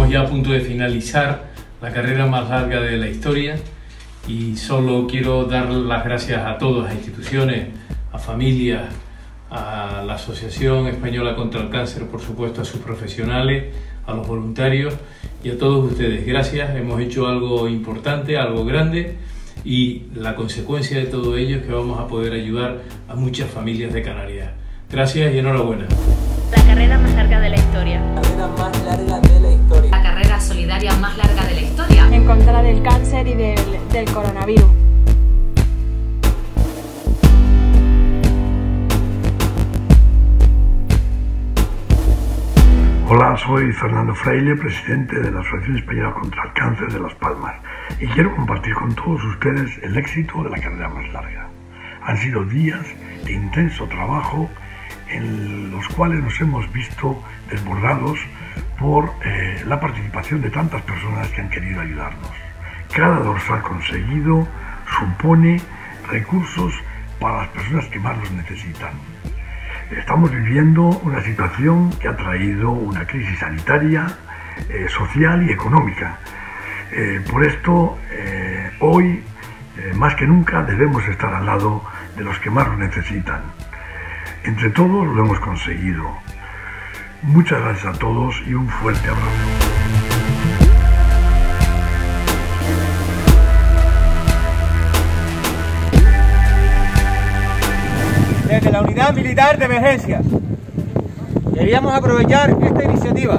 Estamos ya a punto de finalizar la carrera más larga de la historia y solo quiero dar las gracias a todas las instituciones, a familias, a la Asociación Española contra el Cáncer, por supuesto, a sus profesionales, a los voluntarios y a todos ustedes. Gracias, hemos hecho algo importante, algo grande, y la consecuencia de todo ello es que vamos a poder ayudar a muchas familias de Canarias. Gracias y enhorabuena. La carrera más larga de la historia. La carrera más larga de la historia. La carrera solidaria más larga de la historia. En contra del cáncer y del coronavirus. Hola, soy Fernando Fraile, presidente de la Asociación Española contra el Cáncer de Las Palmas, y quiero compartir con todos ustedes el éxito de la carrera más larga. Han sido días de intenso trabajo en los cuales nos hemos visto desbordados por la participación de tantas personas que han querido ayudarnos. Cada dorsal conseguido supone recursos para las personas que más los necesitan. Estamos viviendo una situación que ha traído una crisis sanitaria, social y económica. Por esto, hoy, más que nunca, debemos estar al lado de los que más lo necesitan. Entre todos lo hemos conseguido. Muchas gracias a todos y un fuerte abrazo. Desde la Unidad Militar de Emergencias queríamos aprovechar esta iniciativa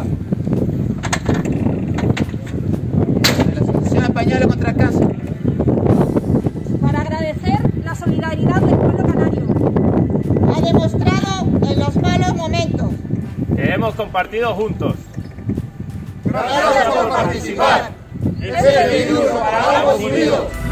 de la Asociación Española contra el Cáncer Para agradecer la solidaridad del pueblo canario. Ha demostrado en los malos momentos que hemos compartido juntos. Gracias por participar. Este virus para ambos unidos.